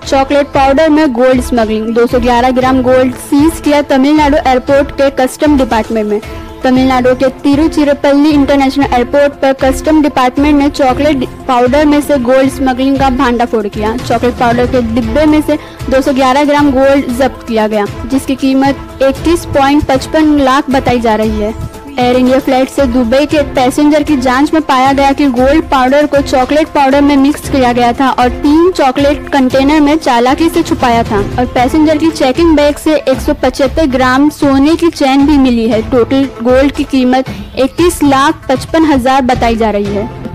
Chocolate powder में gold smuggling, 211 gram gold seize किया Tamil Nadu airport के कस्टम डिपार्टमेंट में। तमिलनाडु के तिरुचिरापल्ली इंटरनेशनल एयरपोर्ट पर कस्टम डिपार्टमेंट ने चॉकलेट पाउडर में से गोल्ड स्मगलिंग का भांडाफोड़ किया। चॉकलेट पाउडर के डिब्बे में से 211 ग्राम गोल्ड जब्त किया गया, जिसकी कीमत 21.55 लाख बताई जा रही है। एयर इंडिया फ्लाइट से दुबई के पैसेंजर की जांच में पाया गया कि गोल्ड पाउडर को चॉकलेट पाउडर में मिक्स किया गया था और 3 चॉकलेट कंटेनर में चालाकी से छुपाया था और पैसेंजर की चेकिंग बैग से 175 ग्राम सोने की चेन भी मिली है। टोटल गोल्ड की कीमत 21,55,000 बताई जा रही है।